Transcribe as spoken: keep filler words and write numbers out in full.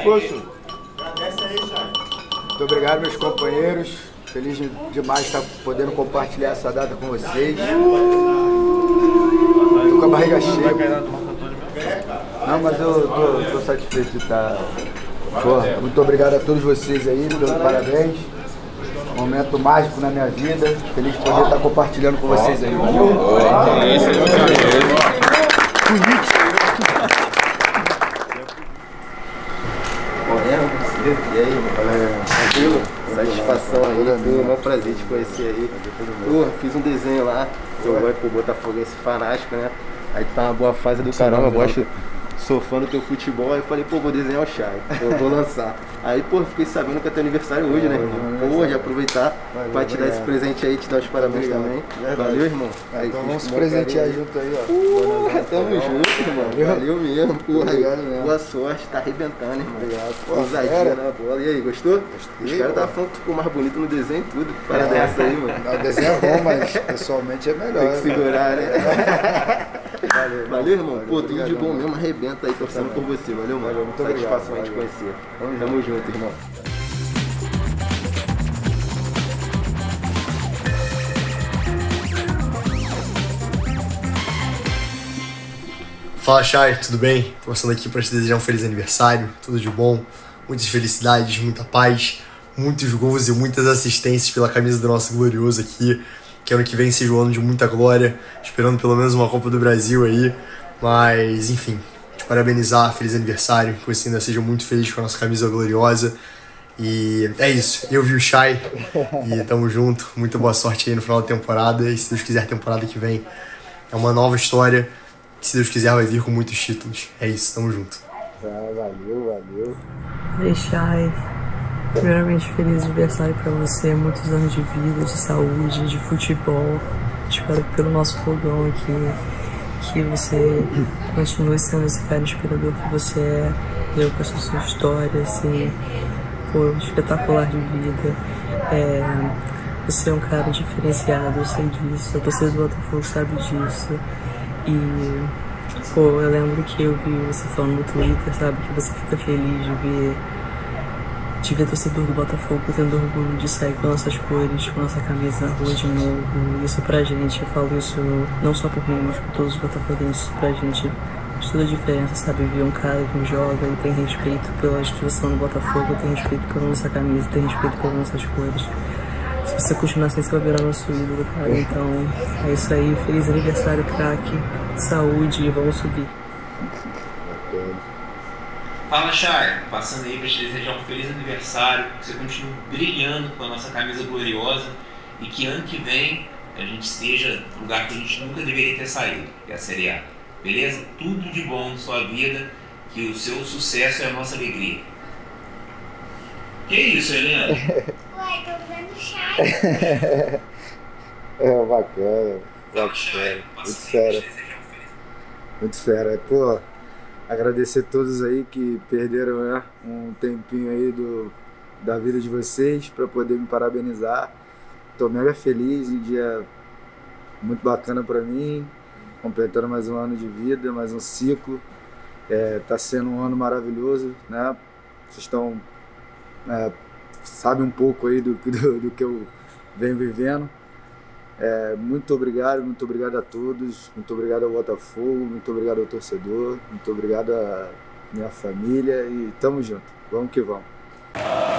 discurso? Agradece aí, Chay. Muito obrigado, meus companheiros. Feliz demais estar podendo compartilhar essa data com vocês. Tô com a barriga cheia. Não, mas eu tô, tô satisfeito de estar. Pô, muito obrigado a todos vocês aí, pelos parabéns. Momento mágico na minha vida. Feliz de poder estar compartilhando com vocês aí. Valeu? E aí, mano? Tranquilo? Satisfação aí, foi um prazer te conhecer aí. Porra, fiz um desenho lá, eu gosto pro Botafoguense fanático, né? Aí tá uma boa fase do caramba, eu gosto, sou fã do teu futebol, aí eu falei, pô, vou desenhar o Chay, eu vou lançar. Aí, pô, fiquei sabendo que é teu aniversário hoje, né, irmão? Pô, de aproveitar pra te dar esse presente aí, te dar os parabéns também. Valeu, irmão. Aí, então vamos se presentear junto aí, ó. Porra, tamo junto, irmão. Valeu mesmo, porra. Boa sorte, tá arrebentando, irmão. Obrigado. Ousadia na bola. E aí, gostou? Gostei. Os caras estavam falando que ficou mais bonito no desenho e tudo. Parada essa aí, mano. O desenho é bom, mas pessoalmente é melhor. Tem que segurar, né? Valeu, valeu, irmão. Valeu, pô, tudo de bom mesmo, arrebenta aí, torcendo por você. Valeu, mano. Valeu, muito satisfação obrigado. de conhecer. Tamo, Tamo junto, irmão. Fala, Chay, tudo bem? Tô passando aqui para te desejar um feliz aniversário, tudo de bom, muitas felicidades, muita paz, muitos gols e muitas assistências pela camisa do nosso glorioso aqui. Que ano que vem seja um ano de muita glória, esperando pelo menos uma Copa do Brasil aí. Mas, enfim, te parabenizar, feliz aniversário, que você ainda seja muito feliz com a nossa camisa gloriosa. E é isso, eu vi o Chay e tamo junto, muita boa sorte aí no final da temporada. E se Deus quiser, a temporada que vem é uma nova história. Que se Deus quiser vai vir com muitos títulos. É isso, tamo junto. Ah, valeu, valeu. Ei, Chay. Primeiramente, feliz aniversário pra você, muitos anos de vida, de saúde, de futebol. Espero que pelo nosso fogão aqui, que você continue sendo esse cara inspirador que você é. Eu com essa sua história, assim, pô, espetacular de vida. É, você é um cara diferenciado, eu sei disso, a torcida do Botafogo sabe disso. E, pô, eu lembro que eu vi você falando no Twitter, sabe, que você fica feliz de ver de ver torcedor do Botafogo tendo orgulho de sair com nossas cores, com nossa camisa na rua de novo. Isso pra gente, eu falo isso não só por mim, mas por todos os botafoguenses, pra gente faz toda a diferença, sabe? Ver um cara que joga e tem respeito pela instituição do Botafogo, tem respeito pela nossa camisa, tem respeito pelas nossas cores. Se você continuar assim, você vai virar nosso ídolo, cara. Então, é isso aí. Feliz aniversário, craque. Saúde e vamos subir. Fala, Chay, passando aí para te desejar um feliz aniversário, que você continue brilhando com a nossa camisa gloriosa e que ano que vem a gente esteja no lugar que a gente nunca deveria ter saído, que é a Série A. Beleza? Tudo de bom na sua vida, que o seu sucesso é a nossa alegria. Que isso, Helena? Ué, tô vendo Chay. É, bacana. Fala, Chay, Muito passando aí sério. para te desejar um feliz Muito fera. Pô, agradecer a todos aí que perderam, né, um tempinho aí do, da vida de vocês para poder me parabenizar. Tô mega feliz, um dia muito bacana para mim, completando mais um ano de vida, mais um ciclo. É, tá sendo um ano maravilhoso, né? Vocês estão, é, sabem um pouco aí do, do, do que eu venho vivendo. É, muito obrigado, muito obrigado a todos, muito obrigado ao Botafogo, muito obrigado ao torcedor, muito obrigado à minha família e tamo junto, vamos que vamos.